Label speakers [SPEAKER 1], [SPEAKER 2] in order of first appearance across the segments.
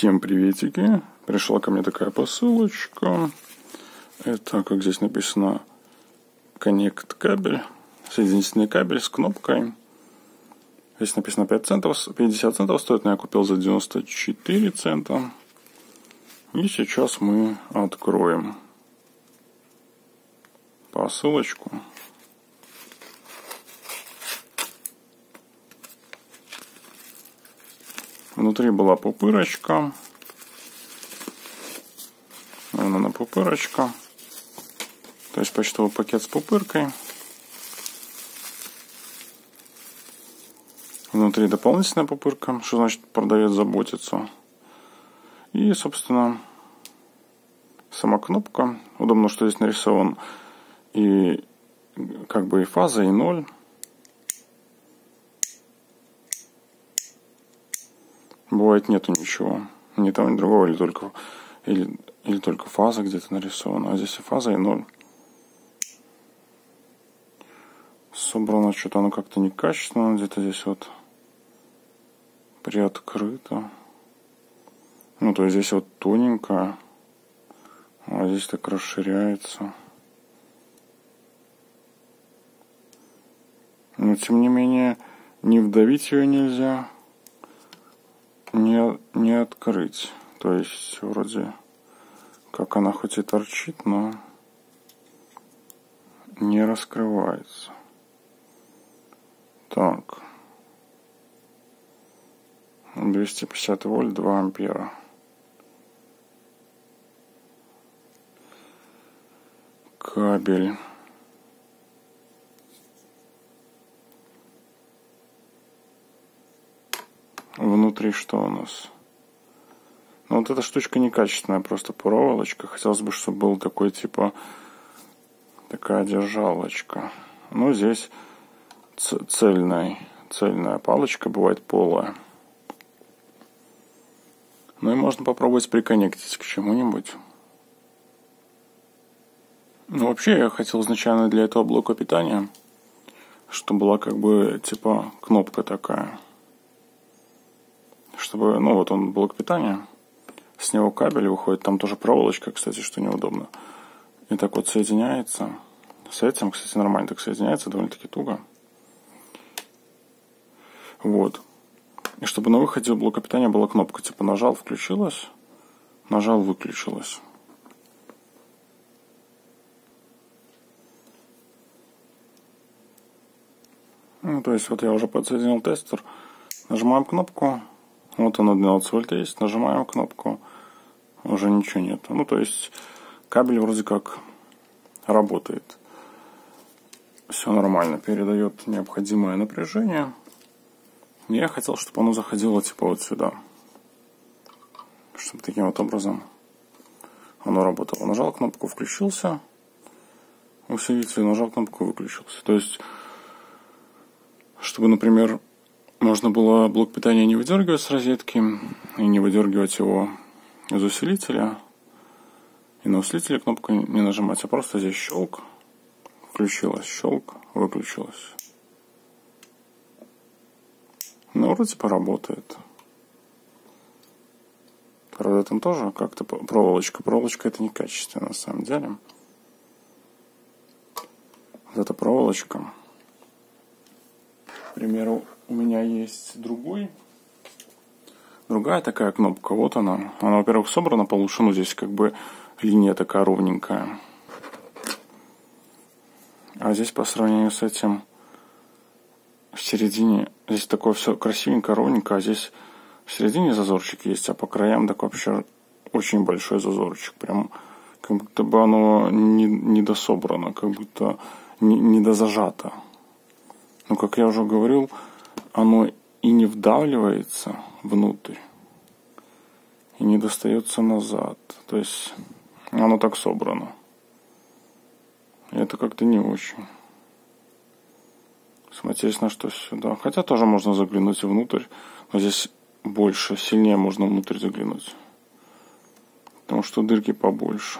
[SPEAKER 1] Всем приветики. Пришла ко мне такая посылочка. Это, как здесь написано, Connect кабель, соединительный кабель с кнопкой. Здесь написано 5 центов, 50 центов стоит, но я купил за 94 цента. И сейчас мы откроем посылочку. Внутри была пупырочка. Вон она, пупырочка. То есть почтовый пакет с пупыркой. Внутри дополнительная пупырка, что значит продавец заботится. И, собственно, сама кнопка. Удобно, что здесь нарисован и как бы и фаза, и ноль. Бывает нету ничего. Ни того, ни другого, или только фаза где-то нарисована. А здесь и фаза, и ноль. Собрано что-то оно как-то некачественно. Где-то здесь вот приоткрыто. Ну, то есть здесь вот тоненькая. А здесь так расширяется. Но тем не менее, не вдавить ее нельзя. Не открыть. То есть вроде как она хоть и торчит, но не раскрывается. Так. 250 вольт, 2 ампера. Кабель. Внутри что у нас? Ну, вот эта штучка некачественная, просто проволочка. Хотелось бы, чтобы был такой, типа, такая держалочка. Ну, здесь цельная палочка, бывает полая. Ну, и можно попробовать приконнектить к чему-нибудь. Ну, вообще, я хотел изначально для этого блока питания, чтобы была, как бы, типа, кнопка такая. Чтобы, ну, вот он, блок питания. С него кабель выходит, там тоже проволочка, кстати, что неудобно. И так вот соединяется. С этим, кстати, нормально так соединяется, довольно-таки туго. Вот. И чтобы на выходе у блока питания была кнопка, типа нажал, включилась, нажал, выключилась. Ну, то есть вот я уже подсоединил тестер. Нажимаем кнопку. Вот оно 12 вольт есть. Нажимаем кнопку. Уже ничего нет. Ну, то есть кабель вроде как работает. Все нормально. Передает необходимое напряжение. И я хотел, чтобы оно заходило типа вот сюда. Чтобы таким вот образом оно работало. Нажал кнопку, включился. Усилитель, нажал кнопку, выключился. То есть, чтобы, например, можно было блок питания не выдергивать с розетки и не выдергивать его из усилителя. И на усилителе кнопку не нажимать, а просто здесь щелк, включилась, щелк, выключилась. Ну, вроде поработает. Правда, там тоже как-то проволочка. Проволочка это некачественно на самом деле. Вот эта проволочка. К примеру, у меня есть другая такая кнопка. Вот она. Она, во-первых, собрана получше. Ну, здесь как бы линия такая ровненькая. А здесь по сравнению с этим в середине, здесь такое все красивенько, ровненько, а здесь в середине зазорчик есть, а по краям так вообще очень большой зазорчик. Прям как будто бы оно не дособрано, как будто не дозажато. Но, как я уже говорил, оно и не вдавливается внутрь, и не достается назад. То есть оно так собрано. И это как-то не очень. Смотреть на что сюда. Хотя тоже можно заглянуть внутрь, но здесь больше, сильнее можно внутрь заглянуть. Потому что дырки побольше.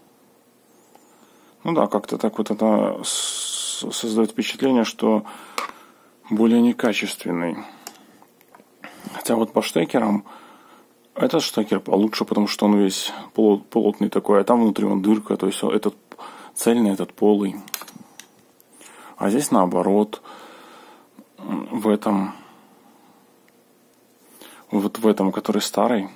[SPEAKER 1] Ну да, как-то так вот это создает впечатление, что более некачественный. Хотя вот по штекерам Этот штекер получше, потому что он весь плотный такой, а там внутри он дырка, то есть этот цельный, этот полый. А здесь наоборот, в этом, который старый,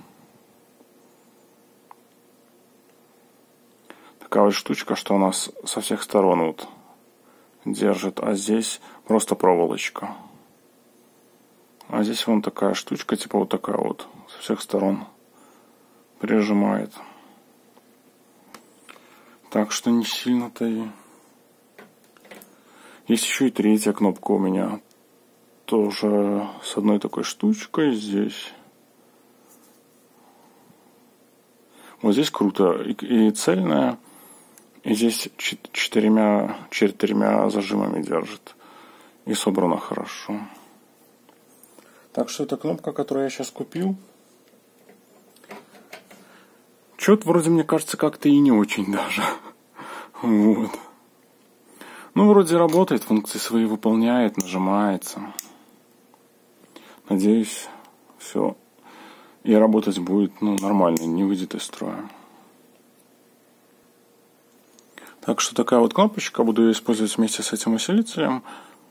[SPEAKER 1] такая вот штучка, что у нас со всех сторон вот держит, а здесь просто проволочка. А здесь вон такая штучка, типа вот такая вот, со всех сторон прижимает. Так что не сильно-то и... Есть еще и третья кнопка у меня. Тоже с одной такой штучкой здесь. Вот здесь круто. И цельная. И здесь четырьмя зажимами держит. И собрано хорошо. Так что эта кнопка, которую я сейчас купил. Что-то вроде, мне кажется, как-то и не очень даже. Вот. Ну, вроде работает, функции свои выполняет, нажимается. Надеюсь, все. И работать будет, нормально, не выйдет из строя. Так что такая вот кнопочка, буду ее использовать вместе с этим усилителем.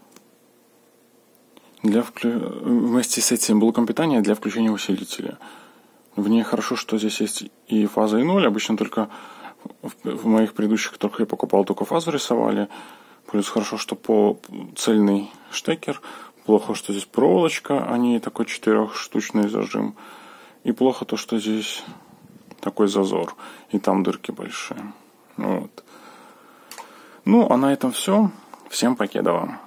[SPEAKER 1] Вместе с этим блоком питания для включения усилителя. В ней хорошо, что здесь есть и фаза, и ноль. Обычно только в моих предыдущих, которых я покупал, только фазу рисовали. Плюс хорошо, что цельный штекер. Плохо, что здесь проволочка, а не такой 4-штучный зажим. И плохо то, что здесь такой зазор. И там дырки большие. Вот. А на этом все. Всем покедова.